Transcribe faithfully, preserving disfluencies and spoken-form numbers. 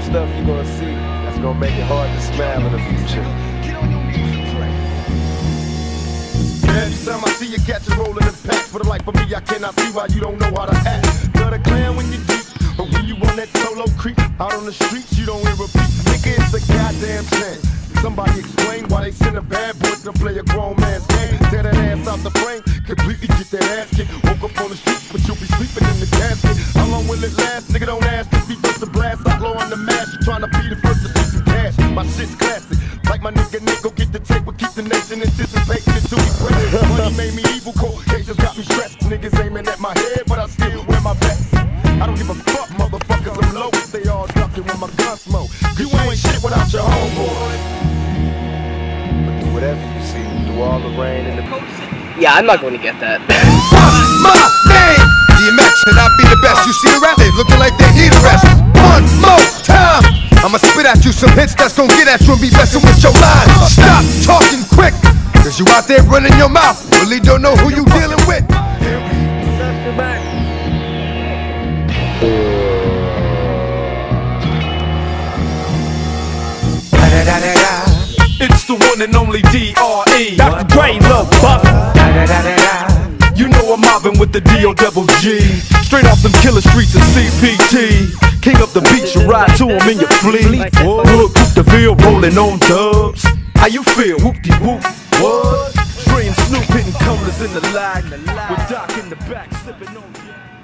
stuff you're gonna see that's gonna make it hard to smile in the future. Every time I see you catch a roll in the pack, for the life of me, I cannot see why you don't know how to act. Love the clan when you're deep, but when you on that solo creep, out on the streets, you don't hear a beat. Nigga, it's a goddamn shame. Somebody explain why they send a bad boy to play a grown man's game. Tear that ass out the frame, completely get that ass kicked. Woke up on the street, but you'll be sleeping in the casket. How long will it last? Nigga, don't ask if he bust the blast. Outlaw on the mash, you trying to be the first to see some cash. My shit's classic. Like my nigga Nick, go get the tape, we'll keep the nation anticipating until we break. Money made me evil, cold cases got me stressed. Niggas aiming at my head, but I still wear my vest. I don't give a fuck, motherfuckers, I'm low. They all ducking when my gun smoke. You ain't shit without your homeboy. But do whatever you see, do all the rain and the... Yeah, I'm not going to get that. What's my name? D M X and I be the best. You see the rap? They looking like they need a rest. One more time. I'ma spit at you some hits that's gon' get at you and be messing with your line. Stop talking quick, cause you out there running your mouth, really don't know who you dealing with. It's the one and only D R E. Doctor Dre, Lil Buff. You know I'm mobbing with the D O double G. Straight off them killer streets of C P T. King up the beach, you ride to him in your fleet. Look, whoop the field, rolling on dubs. How you feel? Whoop-de-whoop. What? Dre and Snoop hitting colors in the lag. With Doc in the back, sipping on...